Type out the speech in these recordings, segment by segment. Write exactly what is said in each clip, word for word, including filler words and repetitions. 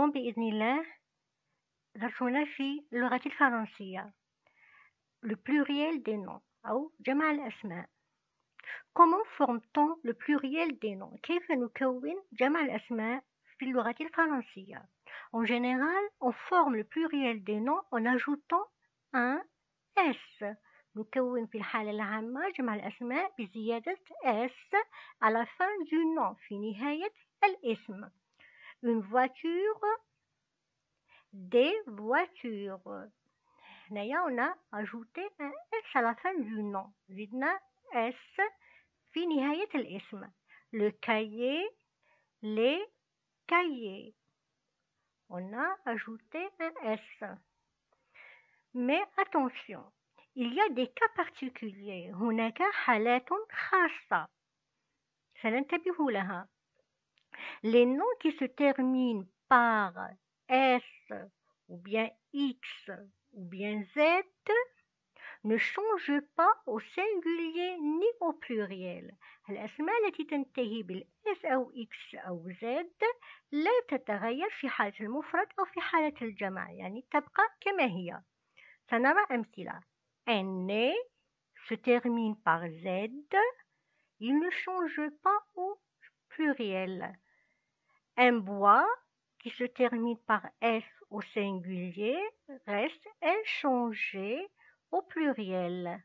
اليوم بإذن الله درسنا في اللغة الفرنسية le pluriel des noms أو جمع الأسماء. Comment forme-t-on le pluriel des noms؟ كيف نكون جمع الأسماء في اللغة الفرنسية؟ En général, on forme le pluriel des noms en ajoutant un S. نكون في الحالة العامة جمع الأسماء بزيادة S à la fin du nom في نهاية الاسم. Une voiture, des voitures. هنايا on a ajouté un S à la fin du nom. زدنا S في نهاية الاسم. Le cahier, les cahiers. On a ajouté un S. Mais attention, il y a des cas particuliers. هناك حالات خاصة سننتبه لها. Les noms qui se terminent par S ou bien X ou bien Z ne changent pas au singulier ni au pluriel. الأسماء التي تنتهي بالS أو X أو Z لا تتغير في حالة المفرد أو في حالة الجمع، يعني تبقى كما هي. سنرى أمثلة. Un nez se termine par Z, il ne change pas au pluriel. Un bois qui se termine par S au singulier reste inchangé au pluriel.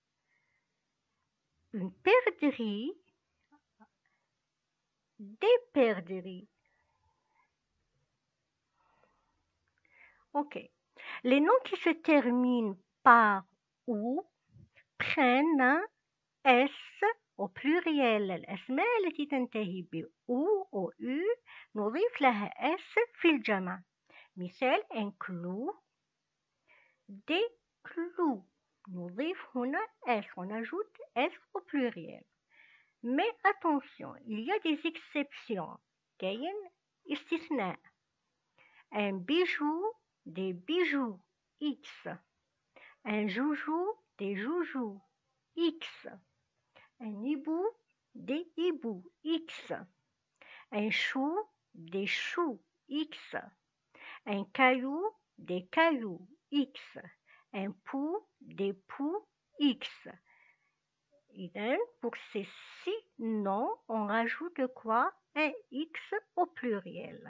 Une perdrix, des perdrix. Ok. Les noms qui se terminent par OU prennent un S au pluriel. الأسماء التي تنتهي ب أو أو U نضيف لها S في الجمع. مثال un clou, des clous. نضيف هنا S, on ajoute S au pluriel. Mais attention, il y a des exceptions. كاين استثناء. Un bijou, des bijoux, X. Un joujou, des joujoux, X. Un hibou, des hiboux, X. Un chou, des choux, X. Un caillou, des cailloux, X. Un pou, des poux, X. Et then, pour ces six noms, on rajoute quoi? Un X au pluriel.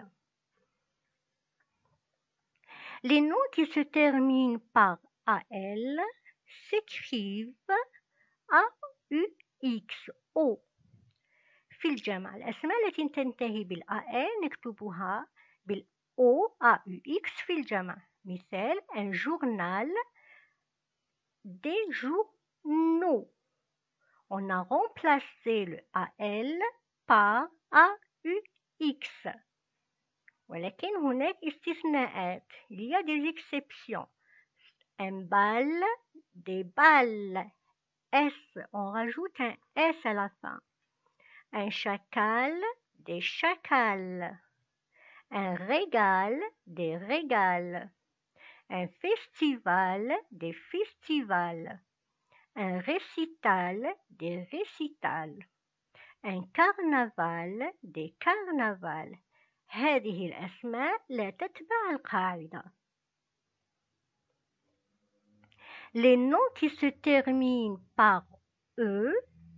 Les noms qui se terminent par A L s'écrivent A U X O. في الجمع الأسماء التي تنتهي بالA L نكتبها بالO A U X في الجمع. مثال un journal, des journaux. On a remplacé le A L par A U X. ولكن هناك استثناءات. Il y a des exceptions. Un bal, des balles. S, on rajoute un S à la fin. Un chacal, des chacals. Un régal, des régals. Un festival, des festivals. Un récital, des récitals. Un carnaval, des carnavals. هذه الأسماء لا تتبع القاعدة. Les noms qui se terminent par E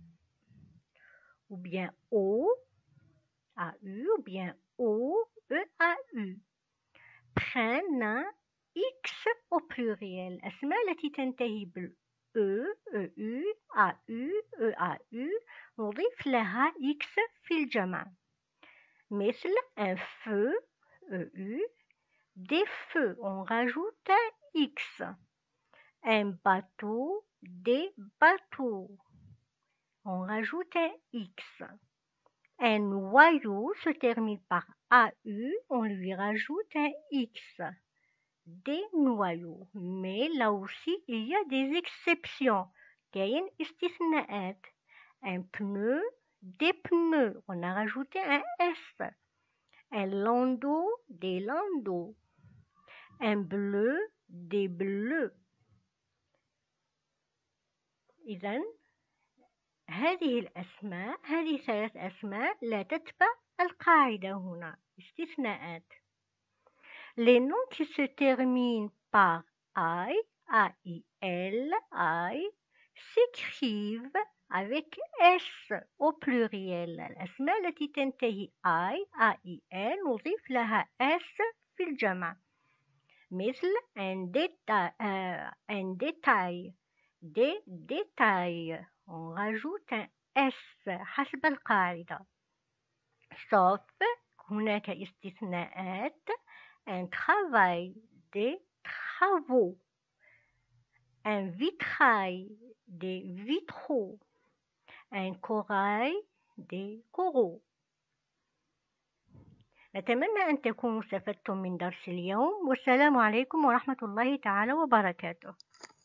ou bien O, A U ou bien O, E A U prennent un X au pluriel. الأسماء التي تنتهي بال E, E U, A U, E A U نضيف لها X في الجمع. مثل un feu, E U, des feux, on rajoute un X. Un bateau, des bateaux, on rajoute un X. Un noyau se termine par A U, on lui rajoute un X. Des noyaux. Mais là aussi, il y a des exceptions. كاين استثناءات. Un pneu, des pneus, on a rajouté un S. Un landau, des landaux. Un bleu, des bleus. إذن هذه الأسماء هذه ثلاث أسماء لا تتبع القاعدة هنا استثناءات. Les noms qui se terminent par I, A I L, I, s'écrivent avec S au pluriel. الأسماء التي تنتهي I, A I L نضيف لها S في الجمع مثل un détail, euh, un détail, des détails. On rajoute un S حسب القاعدة. sauf هناك استثناءات un travail, des travaux, un vitrail, des vitraux, un corail, des coraux. نتمنى أن تكونوا استفدتم من درس اليوم والسلام عليكم ورحمة الله تعالى وبركاته.